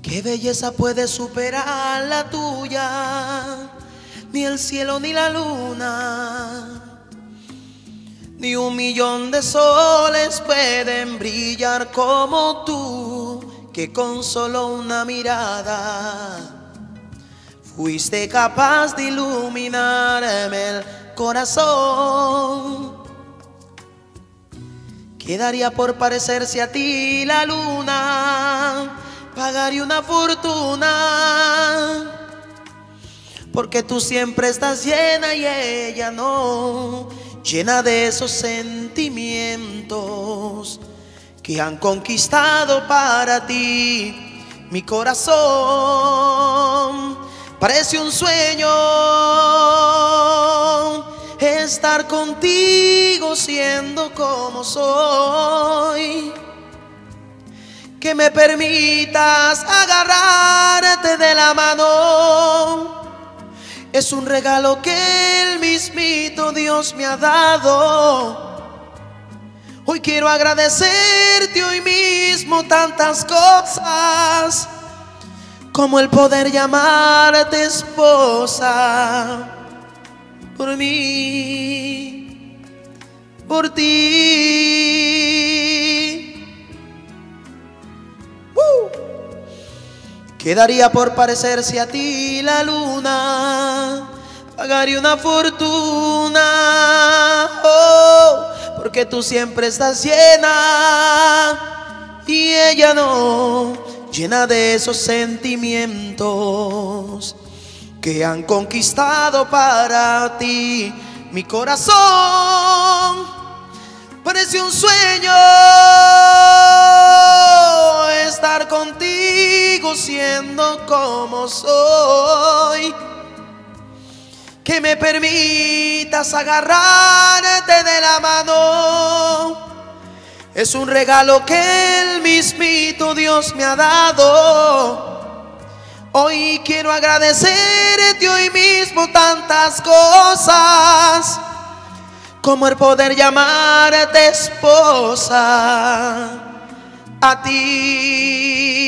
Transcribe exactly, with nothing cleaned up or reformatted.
¿Qué belleza puede superar la tuya? Ni el cielo ni la luna, ni un millón de soles pueden brillar como tú, que con solo una mirada fuiste capaz de iluminarme el corazón. Quedaría por parecerse a ti la luna, pagaría una fortuna, porque tú siempre estás llena y ella no, llena de esos sentimientos que han conquistado para ti mi corazón. Parece un sueño estar contigo siendo como soy, que me permitas agarrarte de la mano. Es un regalo que el mismito Dios me ha dado. Hoy quiero agradecerte hoy mismo tantas cosas, como el poder llamarte esposa, por mí, por ti. ¡Uh! Quedaría por parecerse a ti la luna, pagaría una fortuna, oh, porque tú siempre estás llena y ella no, llena de esos sentimientos que han conquistado para ti mi corazón. Parece un sueño estar contigo siendo como soy, que me permitas agarrarte de la mano. Es un regalo que el mismito Dios me ha dado. Hoy quiero agradecerte hoy mismo tantas cosas, como el poder llamarte esposa a ti.